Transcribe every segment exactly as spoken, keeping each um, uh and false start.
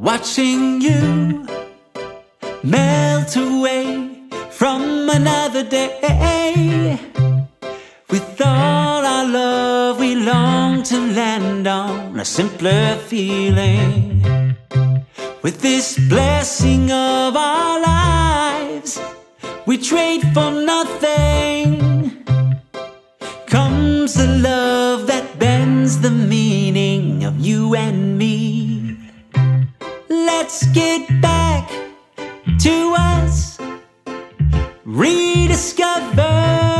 watching you melt away from another day. With all our love we long to land on a simpler feeling. With this blessing of our lives we trade for nothing. Comes the love that bends the meaning of you and me. Let's get back to us, rediscover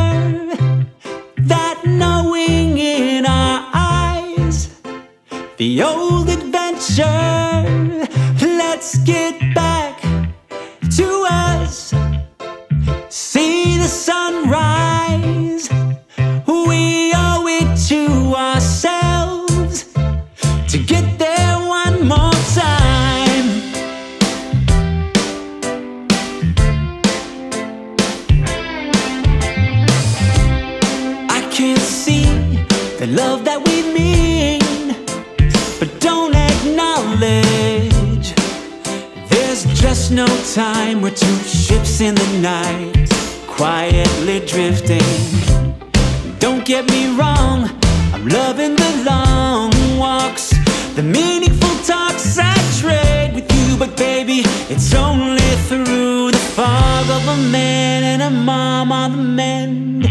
that knowing in our eyes, the old adventure. Let's get back to us, see the sunrise. We owe it to ourselves to get there one more time. I can't see the love that we mean, but don't acknowledge there's just no time. We're two ships in the night, quietly drifting. Don't get me wrong, I'm loving the long walks, the meaningful talks I trade with you. But baby, it's only through the fog of a man and a mom on the mend